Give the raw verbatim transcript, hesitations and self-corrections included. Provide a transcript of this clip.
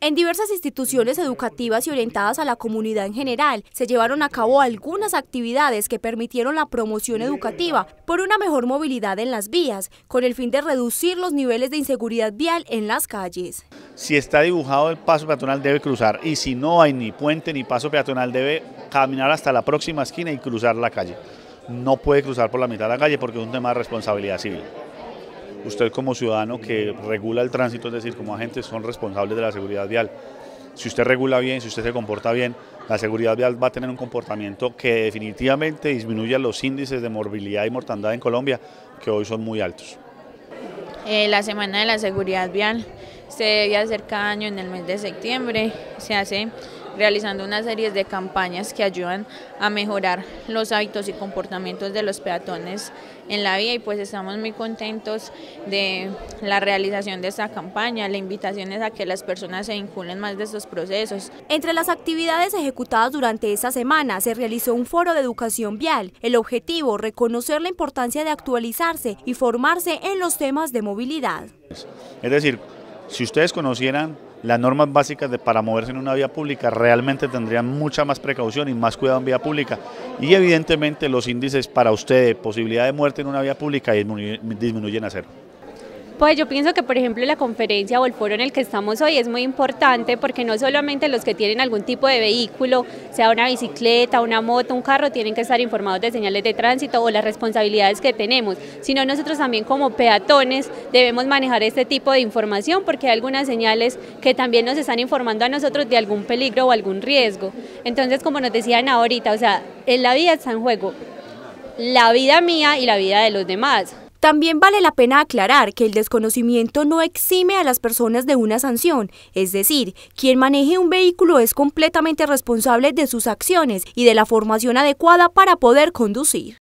En diversas instituciones educativas y orientadas a la comunidad en general, se llevaron a cabo algunas actividades que permitieron la promoción educativa por una mejor movilidad en las vías, con el fin de reducir los niveles de inseguridad vial en las calles. Si está dibujado el paso peatonal debe cruzar, y si no hay ni puente ni paso peatonal debe caminar hasta la próxima esquina y cruzar la calle. No puede cruzar por la mitad de la calle porque es un tema de responsabilidad civil. Usted como ciudadano que regula el tránsito, es decir, como agentes, son responsables de la seguridad vial. Si usted regula bien, si usted se comporta bien, la seguridad vial va a tener un comportamiento que definitivamente disminuya los índices de morbilidad y mortandad en Colombia, que hoy son muy altos. Eh, la Semana de la Seguridad Vial se debe hacer cada año en el mes de septiembre. Se hace realizando una serie de campañas que ayudan a mejorar los hábitos y comportamientos de los peatones en la vía, y pues estamos muy contentos de la realización de esta campaña. La invitación es a que las personas se vinculen más de estos procesos. Entre las actividades ejecutadas durante esta semana se realizó un foro de educación vial. El objetivo, reconocer la importancia de actualizarse y formarse en los temas de movilidad. Es decir, si ustedes conocieran las normas básicas de, para moverse en una vía pública, realmente tendrían mucha más precaución y más cuidado en vía pública, y evidentemente los índices para usted de posibilidad de muerte en una vía pública disminuyen, disminuyen a cero. Pues yo pienso que, por ejemplo, la conferencia o el foro en el que estamos hoy es muy importante, porque no solamente los que tienen algún tipo de vehículo, sea una bicicleta, una moto, un carro, tienen que estar informados de señales de tránsito o las responsabilidades que tenemos, sino nosotros también como peatones debemos manejar este tipo de información, porque hay algunas señales que también nos están informando a nosotros de algún peligro o algún riesgo. Entonces, como nos decían ahorita, o sea, en la vida está en juego la vida mía y la vida de los demás. También vale la pena aclarar que el desconocimiento no exime a las personas de una sanción, es decir, quien maneje un vehículo es completamente responsable de sus acciones y de la formación adecuada para poder conducir.